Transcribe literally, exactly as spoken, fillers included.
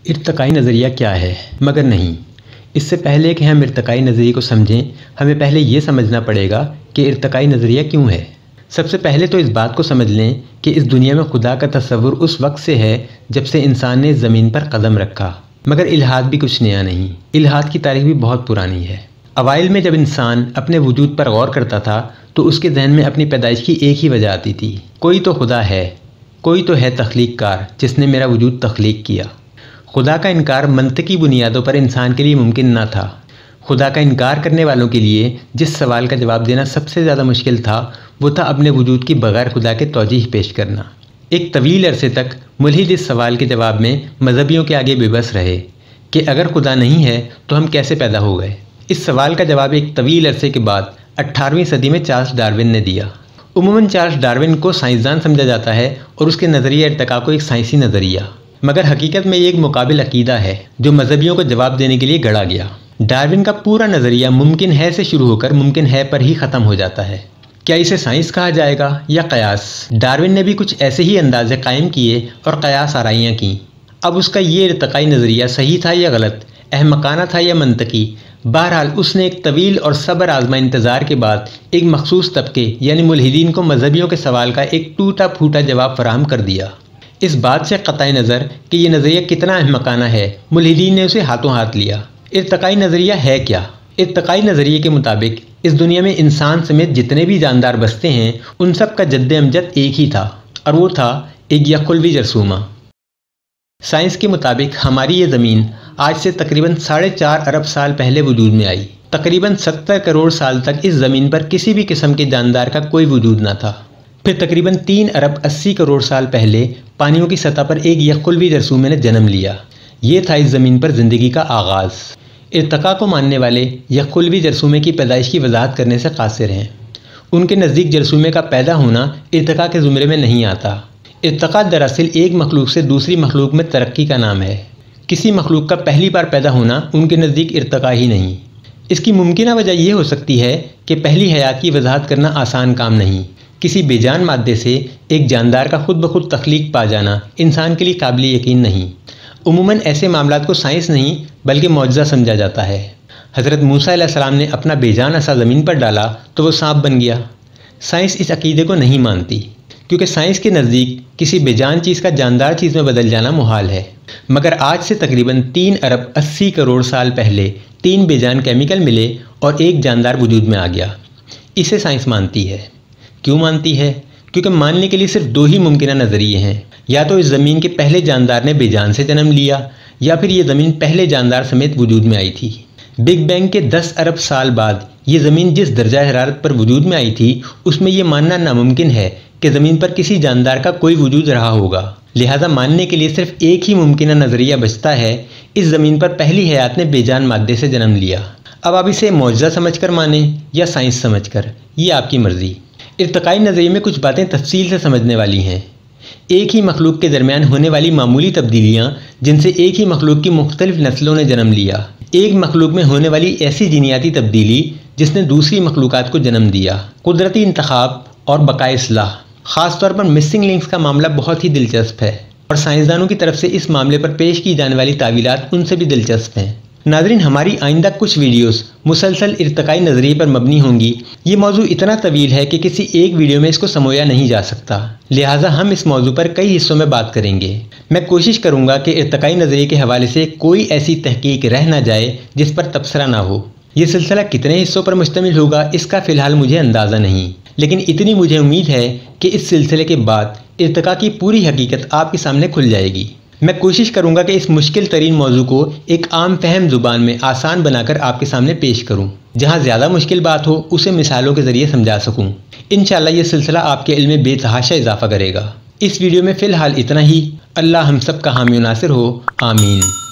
ارتقائی نظریہ کیا ہے؟ مگر نہیں، اس سے پہلے کہ ہم ارتقائی نظریے کو سمجھیں، ہمیں پہلے یہ سمجھنا پڑے گا کہ ارتقائی نظریہ کیوں ہے۔ سب سے پہلے تو اس بات کو سمجھ لیں کہ اس دنیا میں خدا کا تصور اس وقت سے ہے جب سے انسان نے زمین پر قدم رکھا۔ مگر الحاد بھی کچھ نیا نہیں، الحاد کی تاریخ بھی بہت پرانی ہے۔ اوائل میں جب انسان اپنے وجود پر غور کرتا تھا تو اس کے ذہن میں اپنی پیدائش کی ایک ہی وجہ آتی تھی، کوئی تو خدا ہے، کوئی تو ہے تخلیق کار جس نے میرا وجود تخلیق کیا۔ خدا کا انکار منطقی بنیادوں پر انسان کے لیے ممکن نہ تھا۔ خدا کا انکار کرنے والوں کے لیے جس سوال کا جواب دینا سب سے زیادہ مشکل تھا وہ تھا اپنے وجود کی بغیر خدا کے توجیہ پیش کرنا۔ ایک طویل عرصے تک ملحد اس سوال کے جواب میں مذہبیوں کے آگے بے بس رہے کہ اگر خدا نہیں ہے تو ہم کیسے پیدا ہو گئے۔ اس سوال کا جواب ایک طویل عرصے کے بعد اٹھارہویں صدی میں چارلس ڈارون نے دیا۔ عموماً چارلس ڈارون کو سائنسدان سمجھا جاتا ہے اور اس کے نظریہ ارتقاء کو ایک سائنسی نظریہ، مگر حقیقت میں یہ ایک مقابل عقیدہ ہے جو مذہبیوں کو جواب دینے کے لیے گڑھا گیا۔ ڈارون کا پورا نظریہ ممکن ہے سے شروع ہو کر ممکن ہے پر ہی ختم ہو جاتا ہے۔ کیا اسے سائنس کہا جائے گا یا قیاس؟ ڈارون نے بھی کچھ ایسے ہی اندازے قائم کیے اور قیاس آرائیاں کیں۔ اب اس کا یہ ارتقائی نظریہ صحیح تھا یا غلط، احمقانہ تھا یا منطقی، بہرحال اس نے ایک طویل اور صبر آزما انتظار کے بعد ایک مخصوص طبقے یعنی ملحدین کو مذہبیوں کے سوال کا ایک ٹوٹا پھوٹا جواب فراہم کر دیا۔ اس بات سے قطع نظر کہ یہ نظریہ کتنا احمقانہ ہے، ملحدین نے اسے ہاتھوں ہاتھ لیا۔ ارتقائی نظریہ ہے کیا؟ ارتقائی نظریے کے مطابق اس دنیا میں انسان سمیت جتنے بھی جاندار بستے ہیں ان سب کا جد امجد ایک ہی تھا اور وہ تھا ایک یکخلوی جرثومہ۔ سائنس کے مطابق ہماری یہ زمین آج سے تقریباً ساڑھے چار ارب سال پہلے وجود میں آئی۔ تقریباً ستر کروڑ سال تک اس زمین پر کسی بھی قسم کے جاندار کا کوئی وجود نہ تھا۔ پھر تقریباً تین ارب اسی کروڑ سال پہلے پانیوں کی سطح پر ایک یکخلوی جرثومے نے جنم لیا۔ یہ تھا اس زمین پر زندگی کا آغاز۔ ارتقاء کو ماننے والے یکخلوی جرثومے کی پیدائش کی وضاحت کرنے سے قاصر ہیں۔ ان کے نزدیک جرثومے کا پیدا ہونا ارتقاء کے زمرے میں نہیں آتا۔ ارتقاء دراصل ایک مخلوق سے دوسری مخلوق میں ترقی کا نام ہے۔ کسی مخلوق کا پہلی بار پیدا ہونا ان کے نزدیک ارتقاء ہی نہیں۔ اس کی ممکنہ وجہ یہ ہو سکتی ہے کہ پہلی حیات کی وضاحت کرنا آسان کام نہیں۔ کسی بے جان مادے سے ایک جاندار کا خود بخود تخلیق پا جانا انسان کے لیے قابل یقین نہیں۔ عموماً ایسے معاملات کو سائنس نہیں بلکہ معجزہ سمجھا جاتا ہے۔ حضرت موسیٰ علیہ السلام نے اپنا بے جان عصا زمین پر ڈالا تو وہ سانپ بن گیا۔ سائنس اس عقیدے کو نہیں مانتی کیونکہ سائنس کے نزدیک کسی بے جان چیز کا جاندار چیز میں بدل جانا محال ہے۔ مگر آج سے تقریباً تین ارب اسی کروڑ سال پہلے تین بے جان کیمیکل ملے اور ایک جاندار وجود میں آ گیا۔ اسے سائنس مانتی ہے۔ کیوں مانتی ہے؟ کیونکہ ماننے کے لیے صرف دو ہی ممکنہ نظریے ہیں، یا تو اس زمین کے پہلے جاندار نے بے جان سے جنم لیا یا پھر یہ زمین پہلے جاندار سمیت وجود میں آئی تھی۔ بگ بینگ کے دس ارب سال بعد یہ زمین جس درجہ حرارت پر وجود میں آئی تھی اس میں یہ ماننا ناممکن ہے کہ زمین پر کسی جاندار کا کوئی وجود رہا ہوگا۔ لہذا ماننے کے لیے صرف ایک ہی ممکنہ نظریہ بچتا ہے، اس زمین پر پہلی حیات نے بے جان مادے سے جنم لیا۔ اب آپ اسے معجزہ سمجھ کر مانیں یا سائنس سمجھ کر، یہ آپ کی مرضی۔ ارتقائی نظریے میں کچھ باتیں تفصیل سے سمجھنے والی ہیں۔ ایک ہی مخلوق کے درمیان ہونے والی معمولی تبدیلیاں جن سے ایک ہی مخلوق کی مختلف نسلوں نے جنم لیا۔ ایک مخلوق میں ہونے والی ایسی جینیاتی تبدیلی جس نے دوسری مخلوقات کو جنم دیا۔ قدرتی انتخاب اور بقائے اصلاح، خاص طور پر مسنگ لنکس کا معاملہ بہت ہی دلچسپ ہے اور سائنسدانوں کی طرف سے اس معاملے پر پیش کی جانے والی تعویلات ان سے بھی دلچسپ ہیں۔ ناظرین، ہماری آئندہ کچھ ویڈیوز مسلسل ارتقائی نظریے پر مبنی ہوں گی۔ یہ موضوع اتنا طویل ہے کہ کسی ایک ویڈیو میں اس کو سمویا نہیں جا سکتا، لہٰذا ہم اس موضوع پر کئی حصوں میں بات کریں گے۔ میں کوشش کروں گا کہ ارتقائی نظریے کے حوالے سے کوئی ایسی تحقیق رہ نہ جائے جس پر تبصرہ نہ ہو۔ یہ سلسلہ کتنے حصوں پر مشتمل ہوگا اس کا فی الحال مجھے اندازہ نہیں، لیکن اتنی مجھے امید ہے کہ اس سلسلے کے بعد ارتقاء کی پوری حقیقت آپ کے سامنے کھل جائے گی۔ میں کوشش کروں گا کہ اس مشکل ترین موضوع کو ایک عام فہم زبان میں آسان بنا کر آپ کے سامنے پیش کروں۔ جہاں زیادہ مشکل بات ہو اسے مثالوں کے ذریعے سمجھا سکوں۔ انشاءاللہ یہ سلسلہ آپ کے علم میں بے تحاشا اضافہ کرے گا۔ اس ویڈیو میں فی الحال اتنا ہی۔ اللہ ہم سب کا حامی و ناصر ہو، آمین۔